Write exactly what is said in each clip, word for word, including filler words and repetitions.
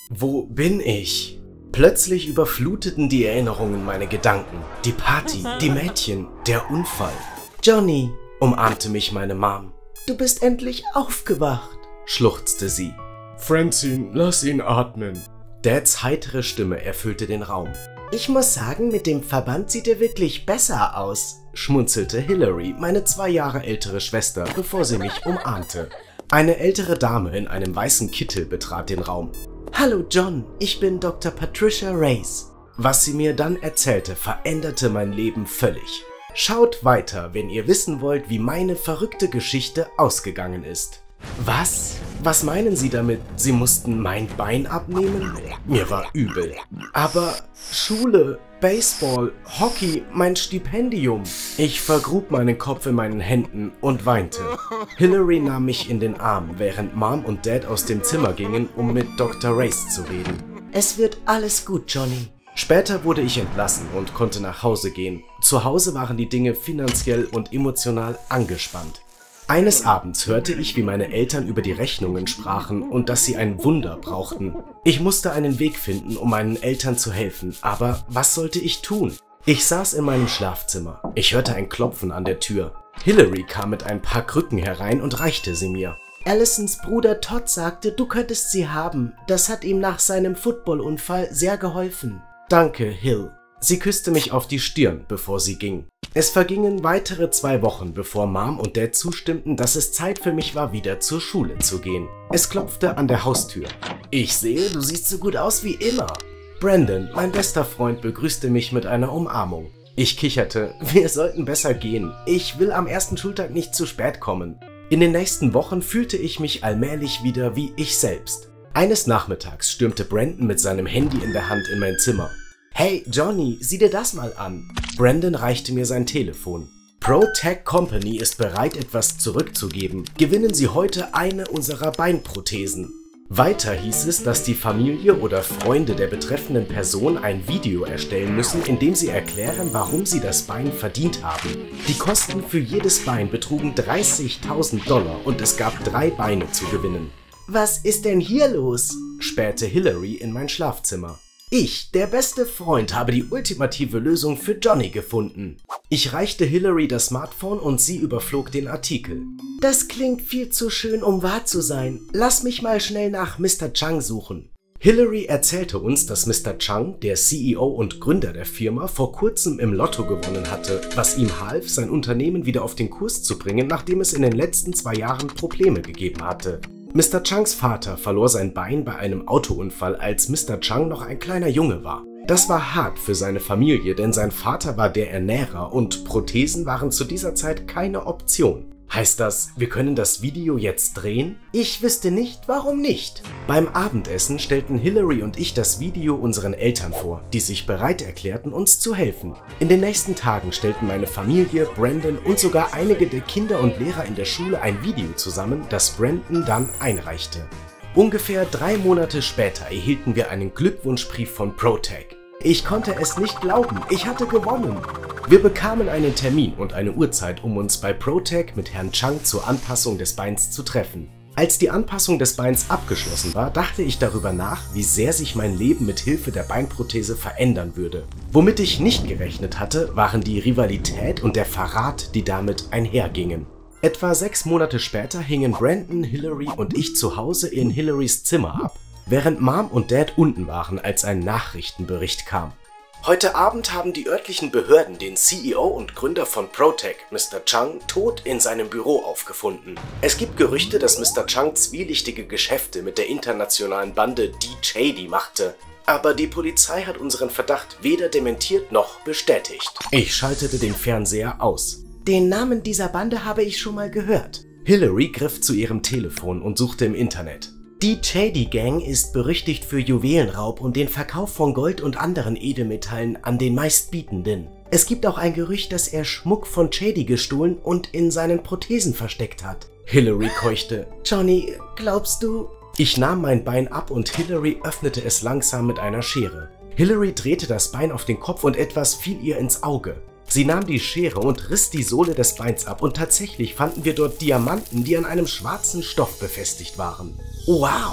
Wo bin ich? Plötzlich überfluteten die Erinnerungen meine Gedanken. Die Party, die Mädchen, der Unfall. Johnny, umarmte mich meine Mom. Du bist endlich aufgewacht, schluchzte sie. Francine, lass ihn atmen. Dads heitere Stimme erfüllte den Raum. Ich muss sagen, mit dem Verband sieht er wirklich besser aus, schmunzelte Hillary, meine zwei Jahre ältere Schwester, bevor sie mich umarmte. Eine ältere Dame in einem weißen Kittel betrat den Raum. Hallo John, ich bin Doktor Patricia Race. Was sie mir dann erzählte, veränderte mein Leben völlig. Schaut weiter, wenn ihr wissen wollt, wie meine verrückte Geschichte ausgegangen ist. Was? Was meinen Sie damit? Sie mussten mein Bein abnehmen? Mir war übel. Aber Schule, Baseball, Hockey, mein Stipendium. Ich vergrub meinen Kopf in meinen Händen und weinte. Hillary nahm mich in den Arm, während Mom und Dad aus dem Zimmer gingen, um mit Doktor Race zu reden. Es wird alles gut, Johnny. Später wurde ich entlassen und konnte nach Hause gehen. Zu Hause waren die Dinge finanziell und emotional angespannt. Eines Abends hörte ich, wie meine Eltern über die Rechnungen sprachen und dass sie ein Wunder brauchten. Ich musste einen Weg finden, um meinen Eltern zu helfen, aber was sollte ich tun? Ich saß in meinem Schlafzimmer. Ich hörte ein Klopfen an der Tür. Hillary kam mit ein paar Krücken herein und reichte sie mir. Allisons Bruder Todd sagte, du könntest sie haben. Das hat ihm nach seinem Footballunfall sehr geholfen. Danke, Hill. Sie küsste mich auf die Stirn, bevor sie ging. Es vergingen weitere zwei Wochen, bevor Mom und Dad zustimmten, dass es Zeit für mich war, wieder zur Schule zu gehen. Es klopfte an der Haustür. Ich sehe, du siehst so gut aus wie immer. Brandon, mein bester Freund, begrüßte mich mit einer Umarmung. Ich kicherte, wir sollten besser gehen. Ich will am ersten Schultag nicht zu spät kommen. In den nächsten Wochen fühlte ich mich allmählich wieder wie ich selbst. Eines Nachmittags stürmte Brandon mit seinem Handy in der Hand in mein Zimmer. Hey Johnny, sieh dir das mal an. Brandon reichte mir sein Telefon. ProTech Company ist bereit, etwas zurückzugeben. Gewinnen Sie heute eine unserer Beinprothesen. Weiter hieß es, dass die Familie oder Freunde der betreffenden Person ein Video erstellen müssen, in dem sie erklären, warum sie das Bein verdient haben. Die Kosten für jedes Bein betrugen dreißigtausend Dollar und es gab drei Beine zu gewinnen. Was ist denn hier los? Spähte Hillary in mein Schlafzimmer. Ich, der beste Freund, habe die ultimative Lösung für Johnny gefunden. Ich reichte Hillary das Smartphone und sie überflog den Artikel. Das klingt viel zu schön, um wahr zu sein. Lass mich mal schnell nach Mister Chang suchen. Hillary erzählte uns, dass Mister Chang, der C E O und Gründer der Firma, vor kurzem im Lotto gewonnen hatte, was ihm half, sein Unternehmen wieder auf den Kurs zu bringen, nachdem es in den letzten zwei Jahren Probleme gegeben hatte. Mister Changs Vater verlor sein Bein bei einem Autounfall, als Mister Chang noch ein kleiner Junge war. Das war hart für seine Familie, denn sein Vater war der Ernährer und Prothesen waren zu dieser Zeit keine Option. Heißt das, wir können das Video jetzt drehen? Ich wüsste nicht, warum nicht. Beim Abendessen stellten Hillary und ich das Video unseren Eltern vor, die sich bereit erklärten, uns zu helfen. In den nächsten Tagen stellten meine Familie, Brandon und sogar einige der Kinder und Lehrer in der Schule ein Video zusammen, das Brandon dann einreichte. Ungefähr drei Monate später erhielten wir einen Glückwunschbrief von ProTech. Ich konnte es nicht glauben, ich hatte gewonnen. Wir bekamen einen Termin und eine Uhrzeit, um uns bei ProTech mit Herrn Chang zur Anpassung des Beins zu treffen. Als die Anpassung des Beins abgeschlossen war, dachte ich darüber nach, wie sehr sich mein Leben mit Hilfe der Beinprothese verändern würde. Womit ich nicht gerechnet hatte, waren die Rivalität und der Verrat, die damit einhergingen. Etwa sechs Monate später hingen Brandon, Hillary und ich zu Hause in Hillarys Zimmer ab, während Mom und Dad unten waren, als ein Nachrichtenbericht kam. Heute Abend haben die örtlichen Behörden den C E O und Gründer von ProTech, Mister Chang, tot in seinem Büro aufgefunden. Es gibt Gerüchte, dass Mister Chang zwielichtige Geschäfte mit der internationalen Bande D. Chady machte. Aber die Polizei hat unseren Verdacht weder dementiert noch bestätigt. Ich schaltete den Fernseher aus. Den Namen dieser Bande habe ich schon mal gehört. Hillary griff zu ihrem Telefon und suchte im Internet. Die Chady Gang ist berüchtigt für Juwelenraub und den Verkauf von Gold und anderen Edelmetallen an den Meistbietenden. Es gibt auch ein Gerücht, dass er Schmuck von Chady gestohlen und in seinen Prothesen versteckt hat. Hillary keuchte. Johnny, glaubst du? Ich nahm mein Bein ab und Hillary öffnete es langsam mit einer Schere. Hillary drehte das Bein auf den Kopf und etwas fiel ihr ins Auge. Sie nahm die Schere und riss die Sohle des Beins ab und tatsächlich fanden wir dort Diamanten, die an einem schwarzen Stoff befestigt waren. Wow!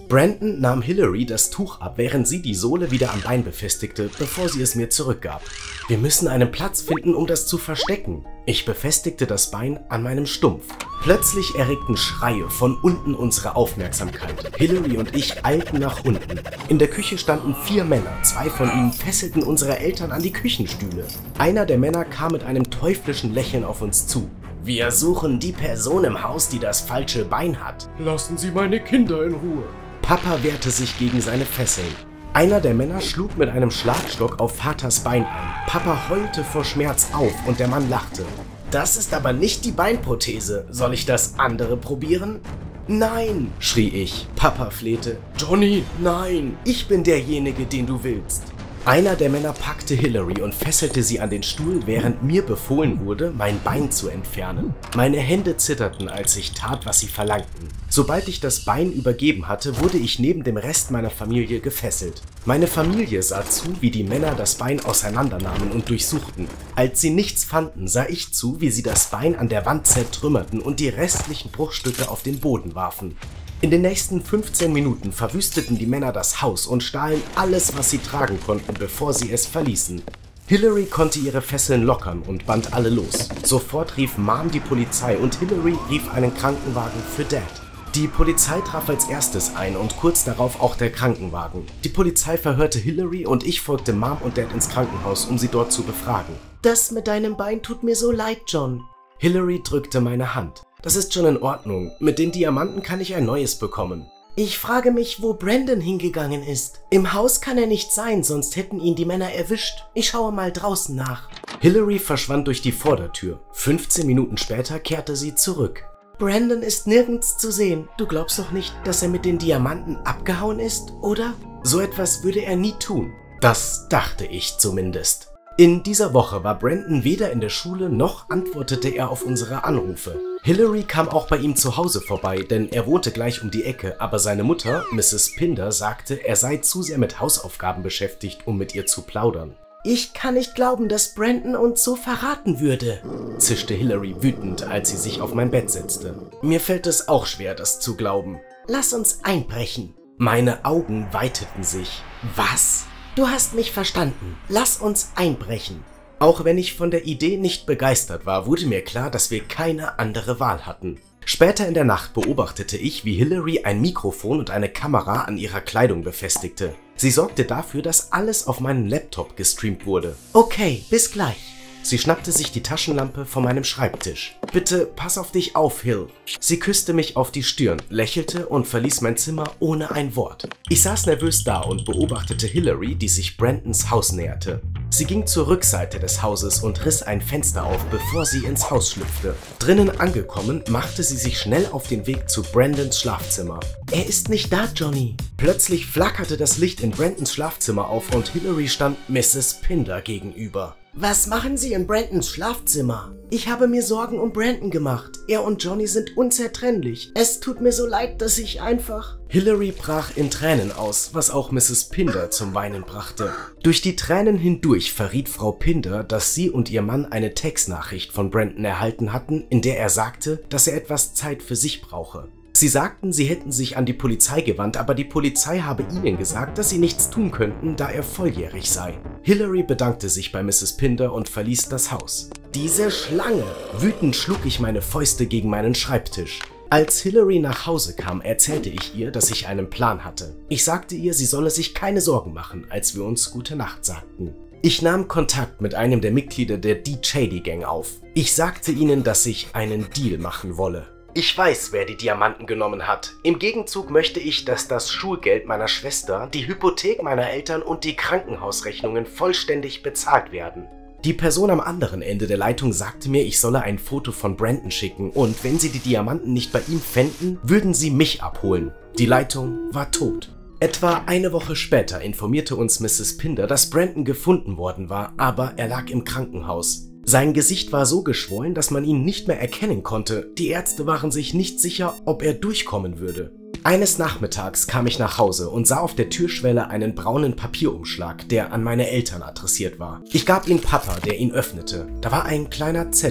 Brandon nahm Hillary das Tuch ab, während sie die Sohle wieder am Bein befestigte, bevor sie es mir zurückgab. Wir müssen einen Platz finden, um das zu verstecken. Ich befestigte das Bein an meinem Stumpf. Plötzlich erregten Schreie von unten unsere Aufmerksamkeit. Hillary und ich eilten nach unten. In der Küche standen vier Männer, zwei von ihnen fesselten unsere Eltern an die Küchenstühle. Einer der Männer kam mit einem teuflischen Lächeln auf uns zu. Wir suchen die Person im Haus, die das falsche Bein hat. Lassen Sie meine Kinder in Ruhe. Papa wehrte sich gegen seine Fesseln. Einer der Männer schlug mit einem Schlagstock auf Vaters Bein ein. Papa heulte vor Schmerz auf und der Mann lachte. Das ist aber nicht die Beinprothese. Soll ich das andere probieren? Nein, schrie ich. Papa flehte. Johnny, nein, ich bin derjenige, den du willst. Einer der Männer packte Hillary und fesselte sie an den Stuhl, während mir befohlen wurde, mein Bein zu entfernen. Meine Hände zitterten, als ich tat, was sie verlangten. Sobald ich das Bein übergeben hatte, wurde ich neben dem Rest meiner Familie gefesselt. Meine Familie sah zu, wie die Männer das Bein auseinandernahmen und durchsuchten. Als sie nichts fanden, sah ich zu, wie sie das Bein an der Wand zertrümmerten und die restlichen Bruchstücke auf den Boden warfen. In den nächsten fünfzehn Minuten verwüsteten die Männer das Haus und stahlen alles, was sie tragen konnten, bevor sie es verließen. Hillary konnte ihre Fesseln lockern und band alle los. Sofort rief Mom die Polizei und Hillary rief einen Krankenwagen für Dad. Die Polizei traf als erstes ein und kurz darauf auch der Krankenwagen. Die Polizei verhörte Hillary und ich folgte Mom und Dad ins Krankenhaus, um sie dort zu befragen. Das mit deinem Bein tut mir so leid, John. Hillary drückte meine Hand. Das ist schon in Ordnung. Mit den Diamanten kann ich ein neues bekommen. Ich frage mich, wo Brandon hingegangen ist. Im Haus kann er nicht sein, sonst hätten ihn die Männer erwischt. Ich schaue mal draußen nach. Hillary verschwand durch die Vordertür. fünfzehn Minuten später kehrte sie zurück. Brandon ist nirgends zu sehen. Du glaubst doch nicht, dass er mit den Diamanten abgehauen ist, oder? So etwas würde er nie tun. Das dachte ich zumindest. In dieser Woche war Brandon weder in der Schule, noch antwortete er auf unsere Anrufe. Hillary kam auch bei ihm zu Hause vorbei, denn er wohnte gleich um die Ecke, aber seine Mutter, Misses Pinder, sagte, er sei zu sehr mit Hausaufgaben beschäftigt, um mit ihr zu plaudern. Ich kann nicht glauben, dass Brandon uns so verraten würde, zischte Hillary wütend, als sie sich auf mein Bett setzte. Mir fällt es auch schwer, das zu glauben. Lass uns einbrechen. Meine Augen weiteten sich. Was? Du hast mich verstanden. Lass uns einbrechen. Auch wenn ich von der Idee nicht begeistert war, wurde mir klar, dass wir keine andere Wahl hatten. Später in der Nacht beobachtete ich, wie Hillary ein Mikrofon und eine Kamera an ihrer Kleidung befestigte. Sie sorgte dafür, dass alles auf meinen Laptop gestreamt wurde. Okay, bis gleich. Sie schnappte sich die Taschenlampe von meinem Schreibtisch. Bitte pass auf dich auf, Hill. Sie küsste mich auf die Stirn, lächelte und verließ mein Zimmer ohne ein Wort. Ich saß nervös da und beobachtete Hillary, die sich Brandons Haus näherte. Sie ging zur Rückseite des Hauses und riss ein Fenster auf, bevor sie ins Haus schlüpfte. Drinnen angekommen, machte sie sich schnell auf den Weg zu Brandons Schlafzimmer. Er ist nicht da, Johnny. Plötzlich flackerte das Licht in Brandons Schlafzimmer auf und Hillary stand Misses Pinder gegenüber. Was machen Sie in Brandons Schlafzimmer? Ich habe mir Sorgen um Brandon gemacht. Er und Johnny sind unzertrennlich. Es tut mir so leid, dass ich einfach... Hillary brach in Tränen aus, was auch Misses Pinder zum Weinen brachte. Durch die Tränen hindurch verriet Frau Pinder, dass sie und ihr Mann eine Textnachricht von Brandon erhalten hatten, in der er sagte, dass er etwas Zeit für sich brauche. Sie sagten, sie hätten sich an die Polizei gewandt, aber die Polizei habe ihnen gesagt, dass sie nichts tun könnten, da er volljährig sei. Hillary bedankte sich bei Misses Pinder und verließ das Haus. Diese Schlange! Wütend schlug ich meine Fäuste gegen meinen Schreibtisch. Als Hillary nach Hause kam, erzählte ich ihr, dass ich einen Plan hatte. Ich sagte ihr, sie solle sich keine Sorgen machen, als wir uns gute Nacht sagten. Ich nahm Kontakt mit einem der Mitglieder der D. Shady Gang auf. Ich sagte ihnen, dass ich einen Deal machen wolle. Ich weiß, wer die Diamanten genommen hat. Im Gegenzug möchte ich, dass das Schulgeld meiner Schwester, die Hypothek meiner Eltern und die Krankenhausrechnungen vollständig bezahlt werden. Die Person am anderen Ende der Leitung sagte mir, ich solle ein Foto von Brandon schicken und wenn sie die Diamanten nicht bei ihm fänden, würden sie mich abholen. Die Leitung war tot. Etwa eine Woche später informierte uns Misses Pinder, dass Brandon gefunden worden war, aber er lag im Krankenhaus. Sein Gesicht war so geschwollen, dass man ihn nicht mehr erkennen konnte. Die Ärzte waren sich nicht sicher, ob er durchkommen würde. Eines Nachmittags kam ich nach Hause und sah auf der Türschwelle einen braunen Papierumschlag, der an meine Eltern adressiert war. Ich gab ihn Papa, der ihn öffnete. Da war ein kleiner Zettel.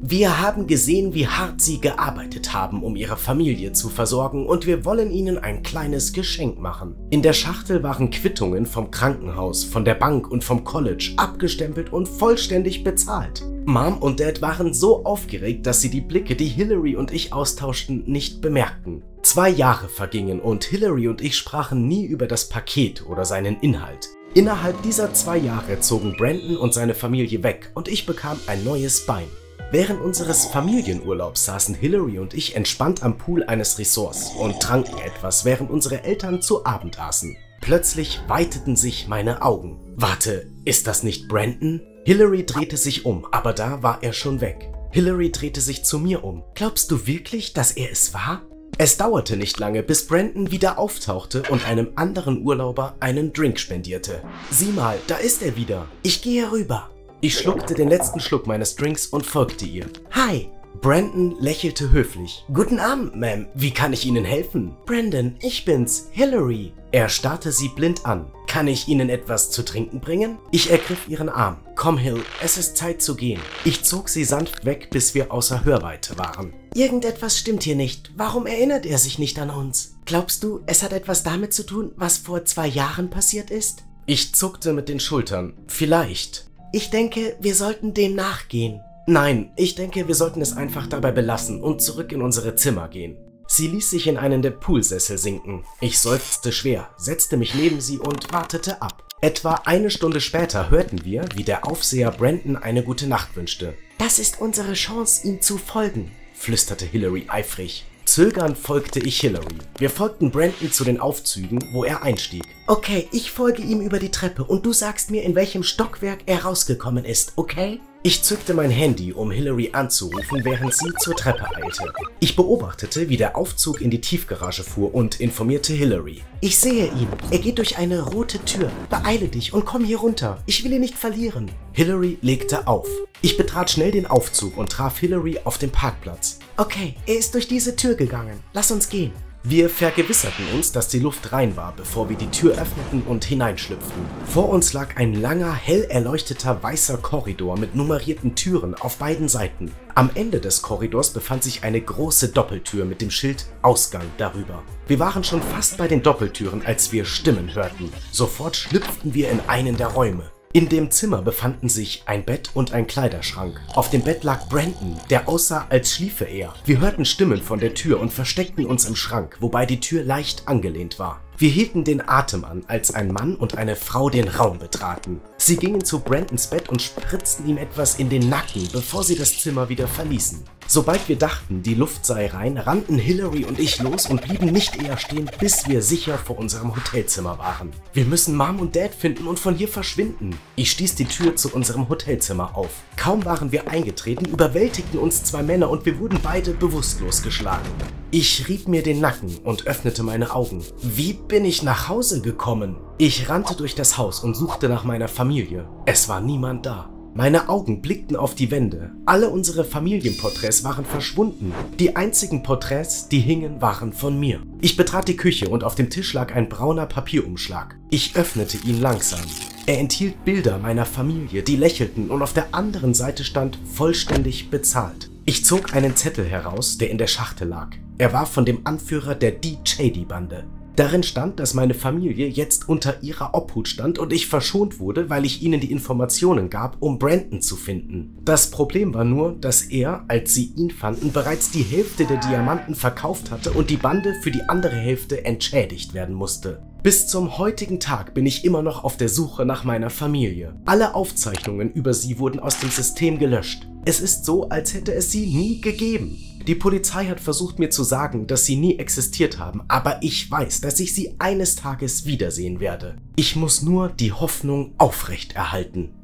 Wir haben gesehen, wie hart sie gearbeitet haben, um ihre Familie zu versorgen, und wir wollen ihnen ein kleines Geschenk machen. In der Schachtel waren Quittungen vom Krankenhaus, von der Bank und vom College abgestempelt und vollständig bezahlt. Mom und Dad waren so aufgeregt, dass sie die Blicke, die Hillary und ich austauschten, nicht bemerkten. Zwei Jahre vergingen und Hillary und ich sprachen nie über das Paket oder seinen Inhalt. Innerhalb dieser zwei Jahre zogen Brandon und seine Familie weg und ich bekam ein neues Bein. Während unseres Familienurlaubs saßen Hillary und ich entspannt am Pool eines Resorts und tranken etwas, während unsere Eltern zu Abend aßen. Plötzlich weiteten sich meine Augen. Warte, ist das nicht Brandon? Hillary drehte sich um, aber da war er schon weg. Hillary drehte sich zu mir um. Glaubst du wirklich, dass er es war? Es dauerte nicht lange, bis Brandon wieder auftauchte und einem anderen Urlauber einen Drink spendierte. Sieh mal, da ist er wieder. Ich gehe rüber. Ich schluckte den letzten Schluck meines Drinks und folgte ihr. Hi! Brandon lächelte höflich. Guten Abend, Ma'am. Wie kann ich Ihnen helfen? Brandon, ich bin's, Hillary. Er starrte sie blind an. Kann ich Ihnen etwas zu trinken bringen? Ich ergriff ihren Arm. Komm, Hill, es ist Zeit zu gehen. Ich zog sie sanft weg, bis wir außer Hörweite waren. Irgendetwas stimmt hier nicht. Warum erinnert er sich nicht an uns? Glaubst du, es hat etwas damit zu tun, was vor zwei Jahren passiert ist? Ich zuckte mit den Schultern. Vielleicht. Ich denke, wir sollten dem nachgehen. Nein, ich denke, wir sollten es einfach dabei belassen und zurück in unsere Zimmer gehen. Sie ließ sich in einen der Poolsessel sinken. Ich seufzte schwer, setzte mich neben sie und wartete ab. Etwa eine Stunde später hörten wir, wie der Aufseher Brandon eine gute Nacht wünschte. Das ist unsere Chance, ihm zu folgen, flüsterte Hillary eifrig. Zögernd folgte ich Hillary. Wir folgten Brandon zu den Aufzügen, wo er einstieg. Okay, ich folge ihm über die Treppe und du sagst mir, in welchem Stockwerk er rausgekommen ist, okay? Ich zückte mein Handy, um Hillary anzurufen, während sie zur Treppe eilte. Ich beobachtete, wie der Aufzug in die Tiefgarage fuhr und informierte Hillary. Ich sehe ihn. Er geht durch eine rote Tür. Beeile dich und komm hier runter. Ich will ihn nicht verlieren. Hillary legte auf. Ich betrat schnell den Aufzug und traf Hillary auf dem Parkplatz. Okay, er ist durch diese Tür gegangen. Lass uns gehen. Wir vergewisserten uns, dass die Luft rein war, bevor wir die Tür öffneten und hineinschlüpften. Vor uns lag ein langer, hell erleuchteter weißer Korridor mit nummerierten Türen auf beiden Seiten. Am Ende des Korridors befand sich eine große Doppeltür mit dem Schild Ausgang darüber. Wir waren schon fast bei den Doppeltüren, als wir Stimmen hörten. Sofort schlüpften wir in einen der Räume. In dem Zimmer befanden sich ein Bett und ein Kleiderschrank. Auf dem Bett lag Brandon, der aussah, als schliefe er. Wir hörten Stimmen von der Tür und versteckten uns im Schrank, wobei die Tür leicht angelehnt war. Wir hielten den Atem an, als ein Mann und eine Frau den Raum betraten. Sie gingen zu Brandons Bett und spritzten ihm etwas in den Nacken, bevor sie das Zimmer wieder verließen. Sobald wir dachten, die Luft sei rein, rannten Hillary und ich los und blieben nicht eher stehen, bis wir sicher vor unserem Hotelzimmer waren. Wir müssen Mom und Dad finden und von hier verschwinden. Ich stieß die Tür zu unserem Hotelzimmer auf. Kaum waren wir eingetreten, überwältigten uns zwei Männer und wir wurden beide bewusstlos geschlagen. Ich rieb mir den Nacken und öffnete meine Augen. Wie bin ich nach Hause gekommen? Ich rannte durch das Haus und suchte nach meiner Familie. Es war niemand da. Meine Augen blickten auf die Wände. Alle unsere Familienporträts waren verschwunden. Die einzigen Porträts, die hingen, waren von mir. Ich betrat die Küche und auf dem Tisch lag ein brauner Papierumschlag. Ich öffnete ihn langsam. Er enthielt Bilder meiner Familie, die lächelten, und auf der anderen Seite stand vollständig bezahlt. Ich zog einen Zettel heraus, der in der Schachtel lag. Er war von dem Anführer der D. Chady-Bande. Darin stand, dass meine Familie jetzt unter ihrer Obhut stand und ich verschont wurde, weil ich ihnen die Informationen gab, um Brandon zu finden. Das Problem war nur, dass er, als sie ihn fanden, bereits die Hälfte der Diamanten verkauft hatte und die Bande für die andere Hälfte entschädigt werden musste. Bis zum heutigen Tag bin ich immer noch auf der Suche nach meiner Familie. Alle Aufzeichnungen über sie wurden aus dem System gelöscht. Es ist so, als hätte es sie nie gegeben. Die Polizei hat versucht, mir zu sagen, dass sie nie existiert haben, aber ich weiß, dass ich sie eines Tages wiedersehen werde. Ich muss nur die Hoffnung aufrechterhalten.